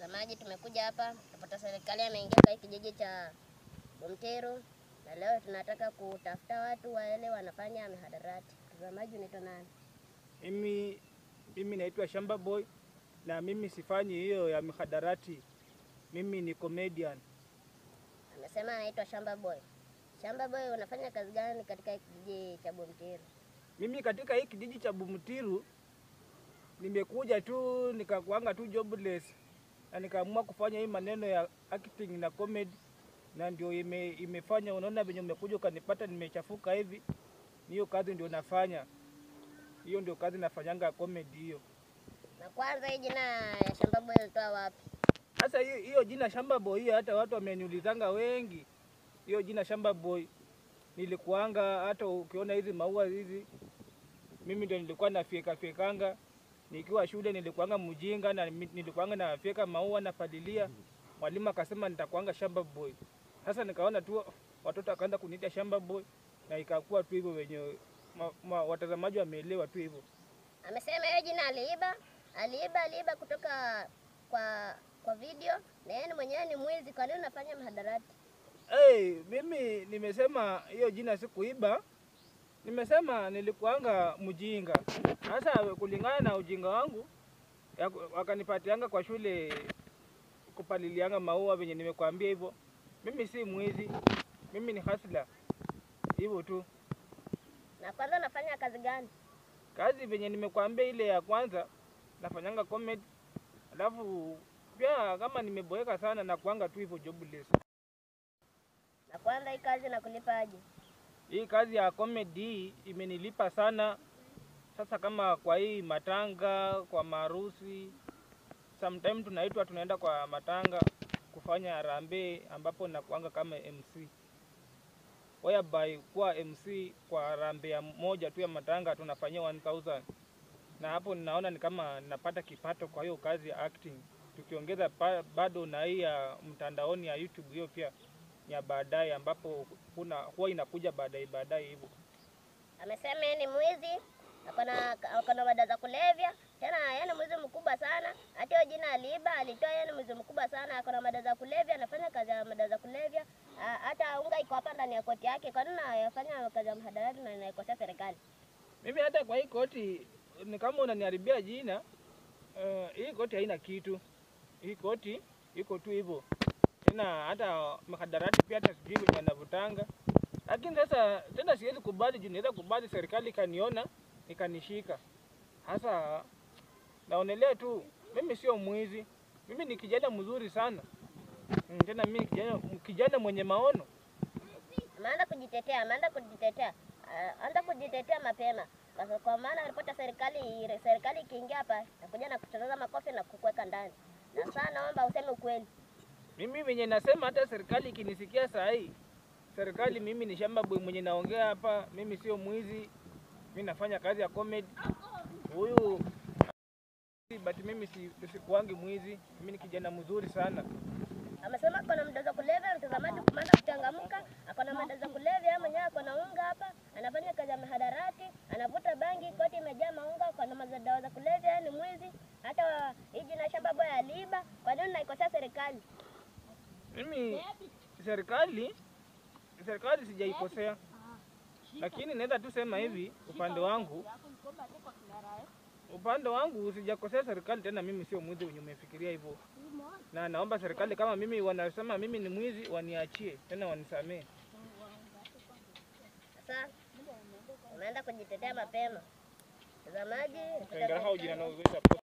Watazamaji, tumekuja hapa tupata serikali ameingia kwa kijiji cha Bomtero, na leo tunataka kutafuta watu wale wanafanya mihadarati. Watazamaji, unaitwa nani? Mimi naitwa Shamba Boy, na mimi sifanyi hiyo ya mihadarati. Mimi ni comedian. Amesema anaitwa Shamba Boy. Shamba Boy, unafanya kazi gani katika kijiji cha Bomtero? Mimi katika hii kijiji cha Bomtero nimekuja tu nikakuanga tu jobless, na nikaamua kufanya hii maneno ya acting na comedy, na ndio imefanya unaona venye umekuja ukanipata nimechafuka hivi. Hiyo kazi ndio nafanya. Hiyo ndio kazi nafanyanga comedy hiyo. Na kwanza hii jina ya Shamba Boy ulitoa wapi? Sasa hiyo jina Shamba Boy hiyo hata watu wameniulizanga wengi. Hiyo jina Shamba Boy nilikuanga, hata ukiona hizi maua hizi mimi ndio nilikuwa nafyekanga. Nikiwa shule nilikuanga mjinga na nilikuanga nafyeka maua na palilia. Mwalimu akasema nitakuanga Shamba Boy. Sasa nikaona tu watoto akaanza kuniita Shamba Boy, na ikakuwa tu hivyo wenye watazamaji wameelewa tu hivyo. Amesema hiyo jina aliiba kutoka kwa video, na yeye mwenyewe ni mwizi. Kwa nini unafanya mihadarati? Mimi nimesema hiyo jina sikuiba. Nimesema nilikuanga mjinga. Sasa kulingana na ujinga wangu wakanipatianga kwa shule kupalilianga maua venye nimekuambia hivyo. Mimi si mwizi. Mimi ni hustler. Hivyo tu. Na kwanza unafanya kazi gani? Kazi venye nimekuambia ile ya kwanza nafanyanga comedy. Alafu pia kama nimeboeka sana na kuanga tu hivyo jobless. Na kwanza hii kazi nakulipa aje? Hii kazi ya comedy imenilipa sana. Sasa kama kwa hii matanga, kwa maharusi, sometime tunaenda kwa matanga kufanya harambee, ambapo nakuanga kama MC. Whereby kuwa MC kwa harambee moja tu ya matanga tunafanyia 1000. Na hapo ninaona ni kama napata kipato kwa hiyo kazi ya acting. Tukiongeza bado na hii ya mtandaoni ya YouTube, hiyo pia ya baadaye, ambapo huwa inakuja baadaye hivyo. Amesema yeye ni mwizi, akona madawa za kulevya, tena yeye ni mwizi mkubwa sana. Hata hiyo jina alitoa, yeye ni mwizi mkubwa sana, akona madawa za kulevya, anafanya kazi ya madawa za kulevya. Hata unga iko hapa ndani ya koti yake. Kwa nini anafanya kazi ya mihadarati na inaikosea serikali? Mimi hata kwa hii koti ni kama unaniharibia jina. Hii koti haina kitu. Hii koti iko tu hivyo. Tena hata mihadarati pia hata sijui venye anavutanga. Lakini sasa tena siwezi kubali juu naweza kubali serikali kaniona ikanishika. Sasa naonelea tu mimi sio mwizi. Mimi ni kijana mzuri sana. Tena mimi kijana mwenye maono. Ameanza kujitetea. Anza kujitetea mapema. Kwa maana ripota serikali ikiingia hapa nakuja na kucharaza makofi na kukuweka ndani. Na sasa naomba useme ukweli. Mimi mwenye nasema hata serikali ikinisikia saa hii. Serikali mimi ni Shamba Boy mwenye naongea hapa, mimi sio mwizi. Mimi nafanya kazi ya comedy. Huyu but mimi sikuangi mwizi. Mimi ni kijana mzuri sana. Amesema akona madawa za kulevya, mtazamaji, kumaana kuchangamka. Akona madawa za kulevya, mwenyewe akona unga hapa, anafanya kazi ya mihadarati, anavuta bangi, koti imejaa maunga, akona madawa za kulevya, ni mwizi. Hata hii jina Shamba Boy aliiba. Kwa nini unaikosea serikali? Mimi serikali sijaikosea. Lakini naweza tu sema hivi, upande wangu sijakosea serikali. Tena mimi sio mwizi wenye umefikiria hivyo. Na naomba serikali kama mimi wanasema mimi ni mwizi waniachie, tena wanisamee. Sasa unaenda kujitetea mapema. Mtazamaji,